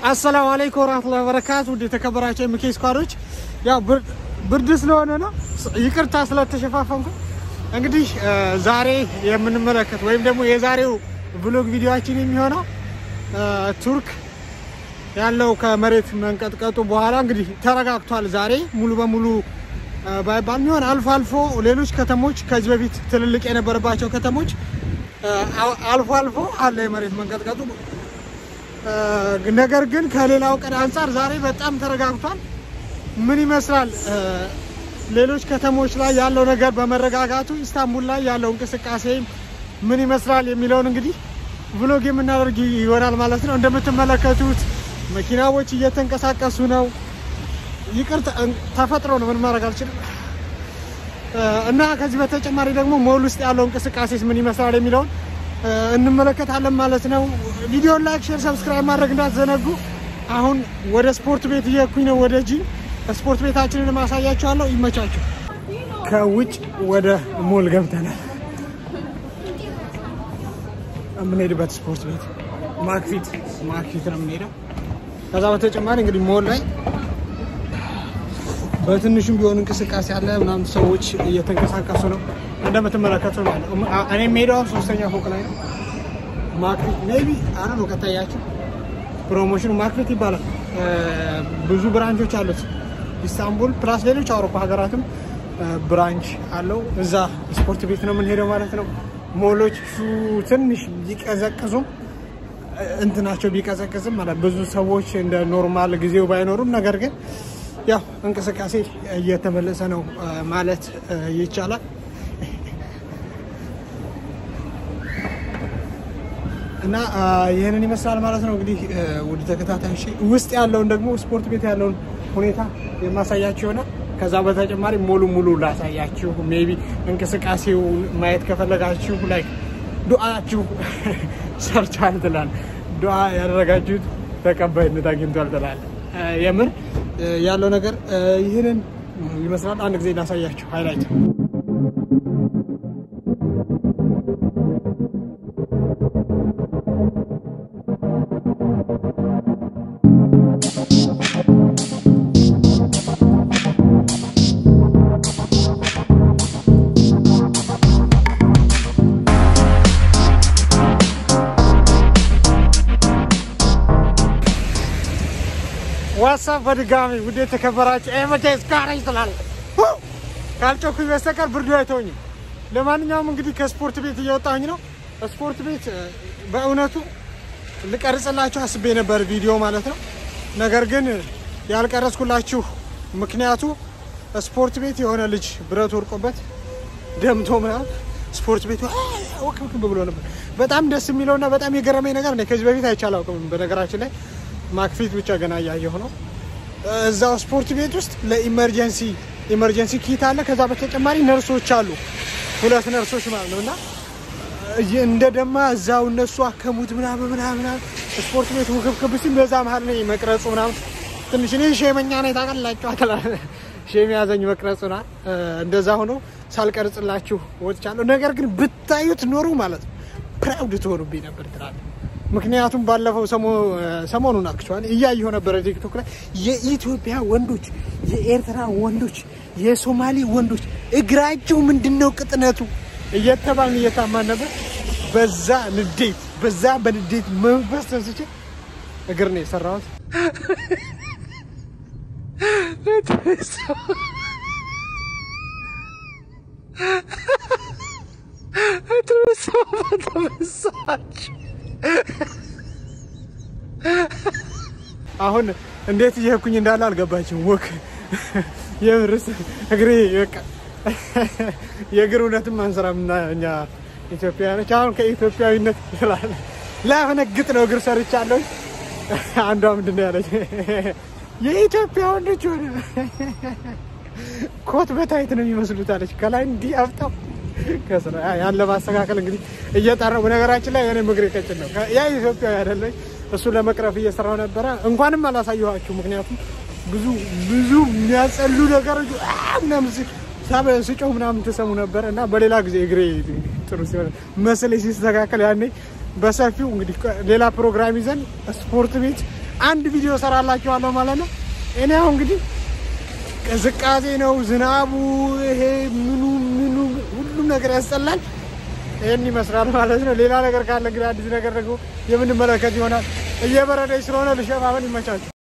السلام عليكم ورحمة الله وبركاته. ودي تكبراتي مكيس كاروج يا بردس لونه أنا يكرت أصلا تشوفافهم እንግዲህ ዛሬ የምንመለከት ወይም ደግሞ የዛሬው ብሎግ ቪዲዮአችን የሚሆነው ቱርክ ያለው ከመሬት መንቀጥቀጡ በኋላ እንግዲህ ተረጋግቷል። ዛሬ ሙሉ በሙሉ ባይባል ነው አልፎ አልፎ ሌሎች ከተሞች ከዚህ በፊት ትልልቅ የነበረባቸው ከተሞች አልፎ አልፎ አለ የመሬት መንቀጥቀጡ። ነገር ግን ከሌላው ቀን አንፃር ዛሬ በጣም ተረጋግቷል። ምን ይመስላል ሌሎች ከተሞች ላይ ያለው ነገር በመረጋጋቱ ኢስታንቡል ላይ ያለው እንቅስቃሴ ምን ይመስላል የሚለውን እንግዲህ ብሎግ የምናደርግ ይሆናል ማለት ነው። እንደምትመለከቱት መኪናዎች እየተንቀሳቀሱ ነው። ይቅርታ ተፈጥሮ ነው ምን ማድረግ አልችልም። እና ከዚህ በተጨማሪ ደግሞ ሞል ውስጥ ያለው እንቅስቃሴስ ምን ይመስላል የሚለውን እንመለከታለን ማለት ነው። ቪዲዮን ላይክ፣ ሼር፣ ሰብስክራይብ ማድረግ እንዳትዘነጉ። አሁን ወደ ስፖርት ቤት እየኩኝ ነው ወደ ጂም ስፖርት ቤታችንን ማሳያችኋለሁ። ይመቻችሁ። ከውጭ ወደ ሞል ገብተናል። አምኔድበት ስፖርት ቤት ማክፊት ነው የምንሄደው። ከዛ በተጨማሪ እንግዲህ ሞል ላይ በትንሹም ቢሆን እንቅስቃሴ አለ ምናምን ሰዎች እየተንቀሳቀሱ ነው እንደምትመለከቱ ማለት ነው። እኔ የምሄደው ሶስተኛ ፎቅ ላይ ነው። ማክፊት ሜቢ አረ ነው ከታያችሁ ፕሮሞሽኑ ማክፊት ይባላል። ብዙ ብራንቾች አሉት ኢስታንቡል ፕላስ ሌሎች አውሮፓ ሀገራትም ብራንች አለው። እዛ ስፖርት ቤት ነው የምንሄደው ማለት ነው። ሞሎች ትንሽ ቢቀዘቅዙም እንትናቸው ቢቀዘቅዝም ማለት ብዙ ሰዎች እንደ ኖርማል ጊዜው ባይኖሩም ነገር ግን ያው እንቅስቃሴ እየተመለሰ ነው ማለት ይቻላል። እና ይሄንን ይመስላል ማለት ነው። እንግዲህ ወደ ተከታታዮች ውስጥ ያለውን ደግሞ ስፖርት ቤት ያለውን ሁኔታ የማሳያችሁ ይሆናል። ከዛ በተጨማሪ ሙሉ ላሳያችሁ ሜቢ እንቅስቃሴው ማየት ከፈለጋችሁ ላይክ ዱዓችሁ ሰርች አድርጋችኋል ዱዓ ያደረጋችሁት ተቀባይነት አግኝቷል ተላለ የምር ያለው ነገር ይሄንን ይመስላል። አንድ ጊዜ ላሳያችሁ ሃይላይት ዋትስአፕ በድጋሚ ውዴ ተከበራችሁ ኤምኬስ ካሬጅ ተላለ ካልጮኩኝ በስተቀር ብርዱ አይተውኝም። ለማንኛውም እንግዲህ ከስፖርት ቤት እየወጣሁኝ ነው። ስፖርት ቤት በእውነቱ ልቀርጽላችሁ አስቤ ነበር ቪዲዮ ማለት ነው። ነገር ግን ያልቀረጽኩላችሁ ምክንያቱ ስፖርት ቤት የሆነ ልጅ ብረት ወርቆበት ደምቶ ምናምን ስፖርት ቤቱ ወክም ብሎ ነበር። በጣም ደስ የሚለውና በጣም የገረመኝ ነገር ነው ከዚህ በፊት አይቻል አውቅም። በነገራችን ላይ ማክፊት ብቻ ገና ያየሁ ነው። እዛው ስፖርት ቤት ውስጥ ለኢመርጀንሲ ኪት አለ። ከዛ በተጨማሪ ነርሶች አሉ፣ 2 ነርሶች ማለት ነውና እንደደማ እዛው እነሱ አከሙት ምናምን ስፖርት ቤት ውክብክብ ሲል በዛ መሃል ነው መቅረጹ ምናምን ትንሽ እኔ ሼመኛ ነኝ ታውቃላችሁ አተላለ ሼም ያዘኝ መቅረጹና እንደዛ ሆኖ ሳልቀርጽላችሁ ወጥቻለሁ። ነገር ግን ብታዩት ኖሩ ማለት ነው ፕራውድ ትሆኑብኝ ነበር ትላለ። ምክንያቱም ባለፈው ሰሞኑን አክቹአሊ እያየሁ ነበር ቲክቶክ ላይ የኢትዮጵያ ወንዶች፣ የኤርትራ ወንዶች፣ የሶማሊ ወንዶች እግራቸው ምንድነው ቅጥነቱ እየተባልን እየታማን ነበር። በንዴት መንፈስ ተንስቼ እግር ነው የሰራሁት። አሁን እንዴት ይሄኩኝ እንዳለ አልገባችም። ወክ የምርስ እግሬ በቃ የእግር እውነትም አንሰራምና እኛ ኢትዮጵያውያኖች አሁን ከኢትዮጵያዊነት ይላል ላፈነግጥ ነው እግር ሰርቻለሁ። አንዷ ምንድነው ያለች የኢትዮጵያ ወንዶች ሆነ ኮት በታይት ነው የሚመስሉት አለች። ከላይ እንዲህ አፍጣው ከስራ ያለ ማስተካከል እንግዲህ እየጣራው በነገራችን ላይ እኔ ምግሬ ቀጭን ነው ያ ኢትዮጵያዊ አይደለም። እሱ ለመቅረፍ እየሰራው ነበር። እንኳንም አላሳየኋችሁ ምክንያቱም ብዙ የሚያጸሉ ነገሮች ምናምን ስጮህ ምናምን ተሰሙ ነበር እና በሌላ ጊዜ እግሬ ጥሩ ሲሆን መስለ ሲስተካከል ያኔ በሰፊው እንግዲህ ሌላ ፕሮግራም ይዘን ስፖርት ቤት አንድ ቪዲዮ ሰራላችኋለሁ ማለት ነው። እኔ አሁን እንግዲህ ቅዝቃዜ ነው ዝናቡ ይሄ ምኑ ሁሉም ነገር ያስጠላል። ይሄን ይመስላል ማለት ነው። ሌላ ነገር ካለ እንግዲህ አዲስ ነገር ደግሞ የምንመለከት ይሆናል። እየበረደኝ ስለሆነ ልሸፋፈን ይመቻችሁ።